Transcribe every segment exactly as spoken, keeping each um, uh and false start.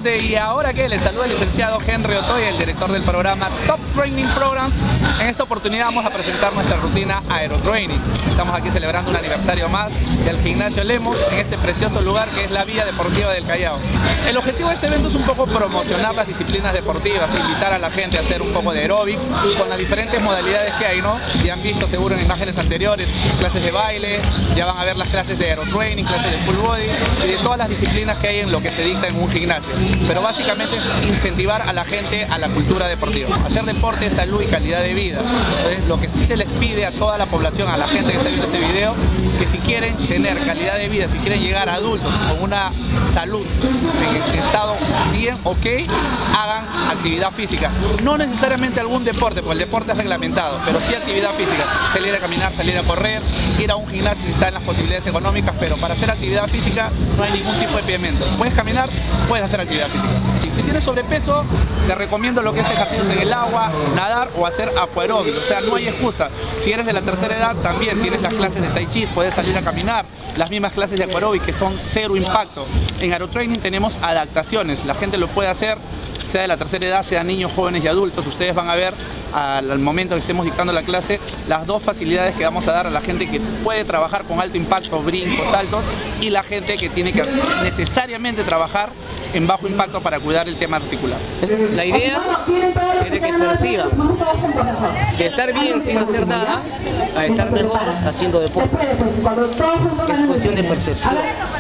José, y ahora que les saluda el licenciado Henry Otoya, el director del programa Top Training Programs. En esta oportunidad vamos a presentar nuestra rutina Aerotraining. Estamos aquí celebrando un aniversario más del Gimnasio Lemos en este precioso lugar que es la Villa Deportiva del Callao. El objetivo de este evento es un poco promocionar las disciplinas deportivas, invitar a la gente a hacer un poco de aeróbic con las diferentes modalidades que hay, ¿no? Ya han visto seguro en imágenes anteriores clases de baile, ya van a ver las clases de Aerotraining, clases de full body y de todas las disciplinas que hay en lo que se dicta en un gimnasio. Pero básicamente es incentivar a la gente a la cultura deportiva. Hacer deporte, salud y calidad de vida. Entonces, lo que sí se les pide a toda la población, a la gente que está viendo este video, que si quieren tener calidad de vida, si quieren llegar a adultos con una salud en estado bien, ok, hagan actividad física. No necesariamente algún deporte, porque el deporte es reglamentado, pero sí actividad física. Salir a caminar, salir a correr, ir a un gimnasio si está en las posibilidades económicas, pero para hacer actividad física no hay ningún tipo de impedimento. Puedes caminar, puedes hacer actividad física. Y si tienes sobrepeso, te recomiendo lo que es ejercicios en el agua, nadar o hacer aquaróbic. O sea, no hay excusa. Si eres de la tercera edad, también tienes las clases de Tai Chi, puedes salir a caminar. Las mismas clases de aquaróbic que son cero impacto. En Aerotraining tenemos adaptaciones. La gente lo puede hacer, sea de la tercera edad, sea niños, jóvenes y adultos. Ustedes van a ver al, al momento que estemos dictando la clase las dos facilidades que vamos a dar a la gente que puede trabajar con alto impacto, brincos, saltos, y la gente que tiene que necesariamente trabajar en bajo impacto para cuidar el tema articular. La idea es de que perciban de estar bien sin hacer nada a estar mejor haciendo deporte. Es cuestión de percepción.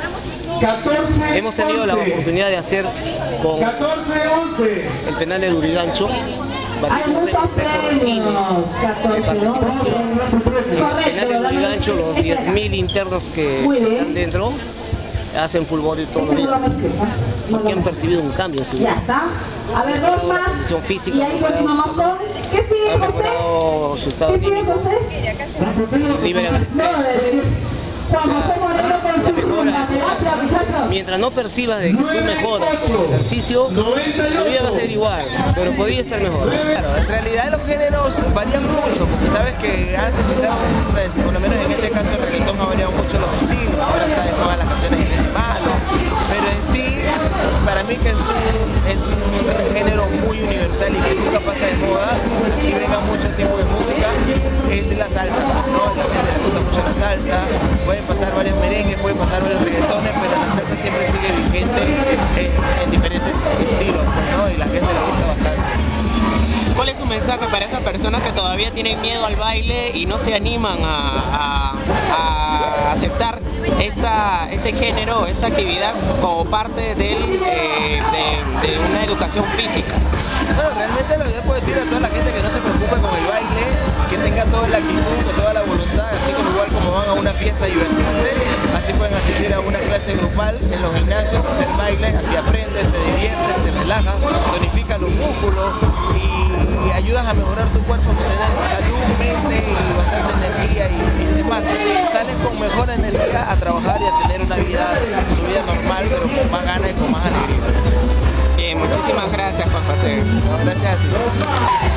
Hemos tenido la oportunidad de hacer con el penal de Lurigancho varios récords de participación. El penal de Lurigancho, los diez mil internos que están dentro hacen full body todos los días porque han percibido un cambio en su vida. A ver, dos más. La condición física, y ahí ha mamá con... ¿Qué sigue, ha mejorado su estado anímico, liberan el estrés. La mejora, mientras no percibas de que tú mejoras con el ejercicio, tu vida va a ser igual, pero podría estar mejor. Claro, en realidad los géneros varían mucho, porque sabes que antes estábamos, por lo menos en este caso el reggaetón ha variado mucho los estilos, ahora está de todas las canciones en el malo, pero en sí, para mí que es un, es un género muy universal y que nunca pasa de moda, y venga mucho tipo de música, es la salsa, ¿no? La gente le gusta mucho la salsa, pueden pasar varios merengues, pueden pasar varios reggaetones, pero la salsa siempre sigue vigente en, en diferentes estilos, ¿no? Y la gente le gusta bastante. ¿Cuál es su mensaje para esas personas que todavía tienen miedo al baile y no se animan a, a, a aceptar esta, este género, esta actividad como parte del, eh, de, de una educación física? Bueno, realmente lo que yo puedo decir a toda la gente que no se preocupe con el baile, que tenga toda la actitud, con toda la voluntad, así como igual como van a una fiesta a divertirse, así pueden asistir a una clase grupal en los gimnasios, hacer baile, así aprendes, te diviertes, te relajas, tonificas los músculos y, y ayudas a mejorar tu cuerpo, que te den salud, mente y bastante energía y, y demás. Sales con mejor energía a trabajar y a tener una vida, tu vida normal, pero con más ganas y con más alegría. Bien, muchísimas gracias, Juan José. No, gracias a ti.